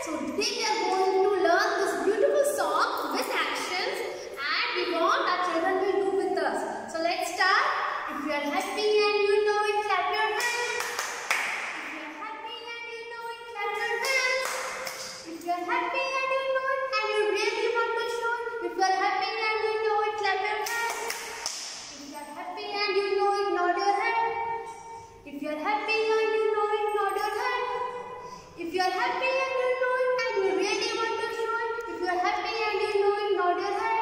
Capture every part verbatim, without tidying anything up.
So today we are going to learn this beautiful song with actions, and we want our children will do with us. So let's start. If you are happy and you know it, clap your hands. If you are happy and you know it, clap your hands. If you are happy and you know it and you really want to show it, if you are happy and you know it, clap your hands. If you are happy and you know it, nod your head. If you are happy and you know it, nod your head. If you are happy and you know it and you really want to show it, if you are happy and you know it, nod your head.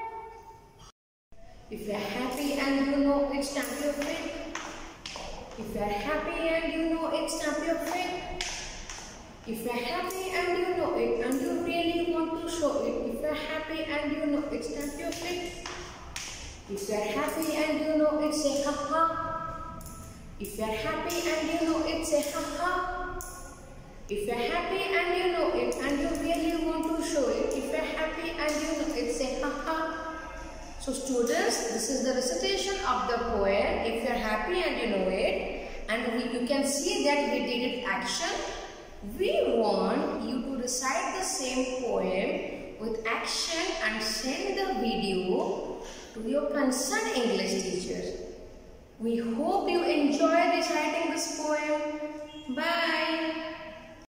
If you are happy and you know it, stamp your feet. If you are happy and you know it, stamp your feet. If you are happy and you know it and you really want to show it, if you are happy and you know it, stamp your feet. If you are happy and you know it, say ha ha. If you are happy and you know it, say ha ha. If you are happy and you know it and you really want to show it, if you are happy and you know it, say ha ha. So students, this is the recitation of the poem. If you are happy and you know it, and we, you can see that we did it action. We want you to recite the same poem with action and send the video to your concerned English teacher. We hope you enjoy reciting this poem. Bye.